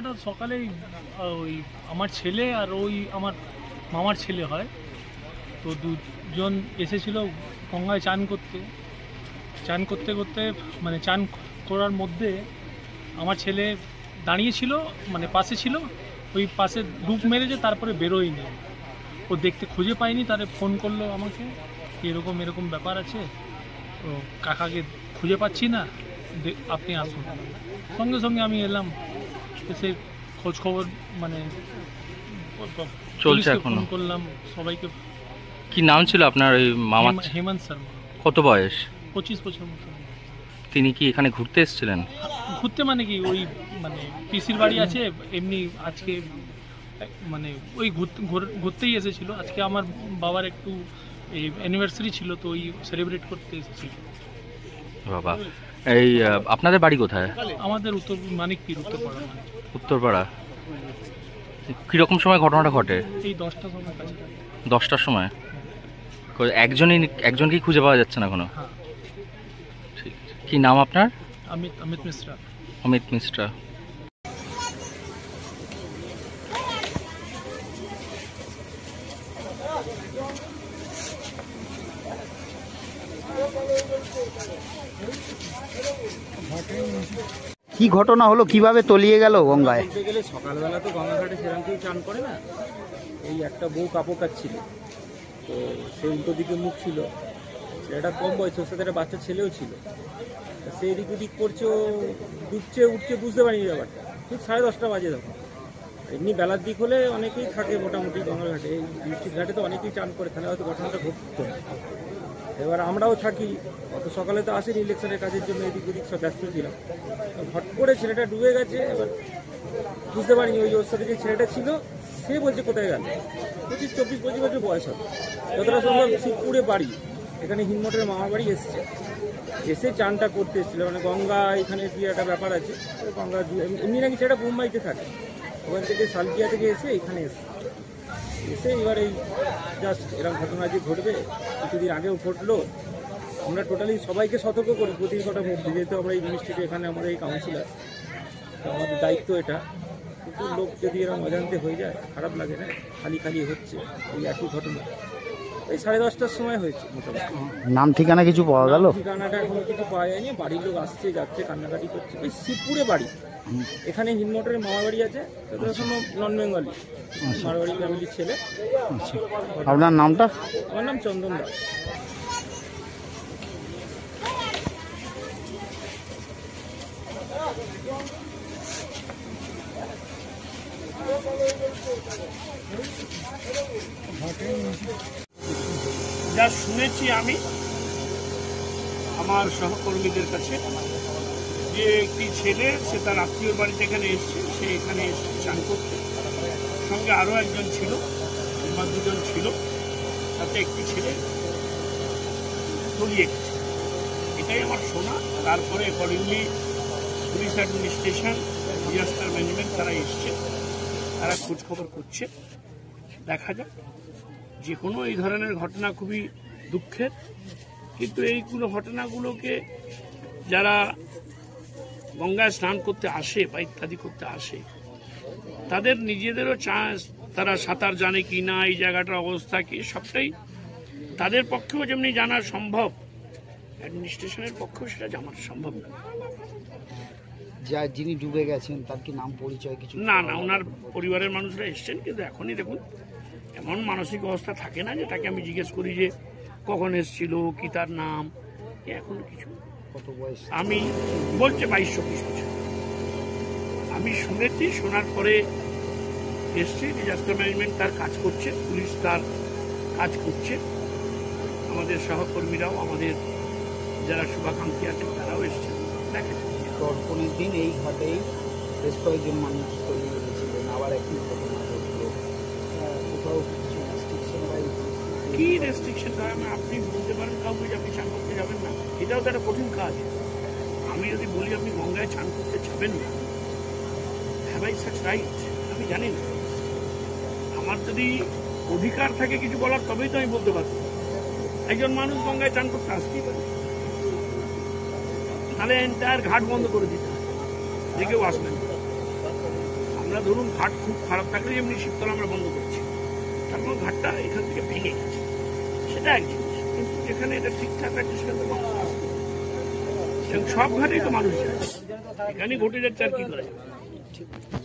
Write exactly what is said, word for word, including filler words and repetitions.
ঘটনাটা সকালেই ওই আমার ছেলে আর ওই আমার মামার ছেলে হয়, তো দুজন এসেছিল গঙ্গায় চান করতে। চান করতে করতে মানে চান করার মধ্যে আমার ছেলে দাঁড়িয়েছিল, মানে পাশে ছিল, ওই পাশে ডুব মেরেছে, তারপরে বেরোয়নি। ও দেখতে খুঁজে পায়নি, তারে ফোন করলো আমাকে, এরকম এরকম ব্যাপার আছে, তো কাকাকে খুঁজে পাচ্ছি না, আপনি আসুন। সঙ্গে সঙ্গে আমি এলাম, এসে খোঁজ খবর মানে চলছে, এখন ফোন করলাম সবাইকে। কি নাম ছিল আপনার ওই মামা? হেমন্ত শর্মা। কত বয়স? পঁচিশ বছর মতো। তিনি কি এখানে ঘুরতে এসেছিলেন? ঘুরতে মানে কি, ওই মানে পিসির বাড়ি আছে, এমনি আজকে মানে ওই ঘুরতেই এসেছিল। আজকে আমার বাবার একটু এই অ্যানিভার্সারি ছিল, তো ওই সেলিব্রেট করতে এসেছিল। বাবা, এই আপনাদের বাড়ি কোথায়? আমাদের উত্তর মানিকপীর, উত্তরপাড়া। উত্তরপাড়া। কীরকম সময় ঘটনাটা ঘটে? এই দশটার সময় কাছে। দশটার সময়? একজনই একজনকেই খুঁজে পাওয়া যাচ্ছে না এখনো? হ্যাঁ। ঠিক। কি নাম আপনার? অমিত অমিত মিশ্রা। অমিত মিশ্রা। কি ঘটনা হলো, কিভাবে তলিয়ে গেল গঙ্গায়? বলতে গেলে সকালবেলা তো গঙ্গাঘাটে সেরকম কেউ চান করে না। এই একটা বউ কাপড় কাচ্ছিল, তো সে উল্টো দিকে মুখ ছিল, সেটা কম বয়স, ওর সাথে একটা বাচ্চা ছেলেও ছিল। সে এদিক ওদিক করছে, ও ডুবছে উঠছে বুঝতে পারিনি ব্যাপারটা। ঠিক সাড়ে দশটা বাজে তখন। এমনি বেলার দিক হলে অনেকেই থাকে মোটামুটি গঙ্গাঘাটে, এই ডিস্ট্রিক্ট ঘাটে তো অনেকেই চান করে, তাহলে হয়তো ঘটনাটা ঘটতো না। এবার আমরাও থাকি, অত সকালে তো আসেনি ইলেকশনের কাজের জন্য, এদিক ওদিক সব ব্যস্ত ছিলাম। হট করে ছেলেটা ডুবে গেছে, এবার বুঝতে পারিনি। ওই ওর সাথে যে ছেলেটা ছিল সে বলছে কোথায় গেল, পঁচিশ চব্বিশ পঁচিশ বছর বয়স হবে যতটা সম্ভব। শিবপুরে বাড়ি, এখানে হিনমটের মামার বাড়ি এসছে, এসে চানটা করতে এসেছিলো। মানে গঙ্গা এখানে কি একটা ব্যাপার আছে, গঙ্গা এমনি নাকি সেটা মুম্বাইতে থাকে, ওখান থেকে সালকিয়া থেকে এসে এখানে এসছে। এসে এবার এই জাস্ট এরকম ঘটনা যে ঘটবে, কিছুদিন আগেও ঘটলো। আমরা টোটালি সবাইকে সতর্ক করি প্রতি কটা মুখ, যেহেতু আমরা এই মিনিস্ট্রিতে এখানে আমাদের এই কাউন্সিলার, আমাদের দায়িত্ব এটা। কিন্তু লোক যদি এরকম অজান্তে হয়ে যায় খারাপ লাগে না, খালি খালি হচ্ছে এই একই ঘটনা। এই সাড়ে দশটার সময় হয়েছে মোটামুটি। নাম ঠিকানা কিছু পাওয়া গেল? ঠিকানাটা এখনো কিছু পাওয়া যায়নি, বাড়ির লোক আসছে যাচ্ছে কান্নাকাটি করছে। ওই শিবপুরে বাড়ি, এখানে হিনমটের মামা বাড়ি আছে, যতটা সম্ভব নন বেঙ্গলি মারবাড়ি ফ্যামিলির ছেলে। আপনার নামটা? আমার নাম চন্দন দাস। যা শুনেছি আমি আমার সহকর্মীদের কাছে, যে একটি ছেলে সে তার আত্মীয় বাড়িতে এখানে এসছে, সে এখানে এসছে চান করতে, সঙ্গে আরও একজন ছিল বা দুজন ছিল, তাতে একটি ছেলে তলিয়ে গেছে, এটাই আমার শোনা। তারপরে accordingly police administration, disaster management তারা এসছে, তারা খোঁজখবর করছে। দেখা যাক, যে কোনো এই ধরনের ঘটনা খুবই দুঃখের, কিন্তু এইগুলো ঘটনাগুলোকে যারা গঙ্গায় স্নান করতে আসে বা ইত্যাদি করতে আসে, তাদের নিজেদেরও চান্স, তারা সাঁতার জানে কি না, এই জায়গাটার অবস্থা কি, সবটাই তাদের পক্ষেও যেমনি জানা সম্ভব, অ্যাডমিনিস্ট্রেশনের পক্ষেও সেটা জানা সম্ভব না। যা যিনি ডুবে গেছেন তার কি নাম পরিচয় কিছু? না না, ওনার পরিবারের মানুষরা এসছেন, কিন্তু এখনই দেখুন এমন মানসিক অবস্থা থাকে না যে তাকে আমি জিজ্ঞেস করি যে কখন এসেছিল, কি তার নাম, এখন কিছু। কত বয়স? আমি বলছে বাইশ চব্বিশ বছর। আমি শুনেছি, শোনার পরে এসছি। ডিজাস্টার ম্যানেজমেন্ট তার কাজ করছে, পুলিশ তার কাজ করছে, আমাদের সহকর্মীরাও, আমাদের যারা শুভাকাঙ্ক্ষী আছেন তারাও এসছেন। দেখেন তর্পণের দিন এই ঘাটেই বেশ কয়েকজন মানুষ তলিয়ে গেছিলেন, আবার একই ঘটনা ঘটলো। কোথাও কিছু রেস্ট্রিকশন বা কি রেস্ট্রিকশন হয় না, আপনি বলতে পারেন কাউকে যে আপনি চান করতে যাবেন না, এটাও তো একটা কঠিন কাজ। আমি যদি বলি আপনি গঙ্গায় চান করতে যাবেন না, হ্যাভ আই সাচ রাইট? আমি জানি না। আমার যদি অধিকার থাকে কিছু বলার, তবেই তো আমি বলতে পারবো। একজন মানুষ গঙ্গায় চান করতে আসতেই পারে, তাহলে এন্টায়ার ঘাট বন্ধ করে দিতে হবে, যে কেউ আসবেন। আমরা ধরুন ঘাট খুব খারাপ থাকলে যেমনি শীততলা আমরা বন্ধ করছি, তারপর ঘাটটা এখান থেকে ভেঙে গেছে, সেটা এক জিনিস। কিন্তু যেখানে এটা ঠিকঠাক আছে সেখানে তো মানুষ আসবে, এবং সব ঘাটেই তো মানুষ যায়, এখানেই ঘটে যাচ্ছে আর কি করে।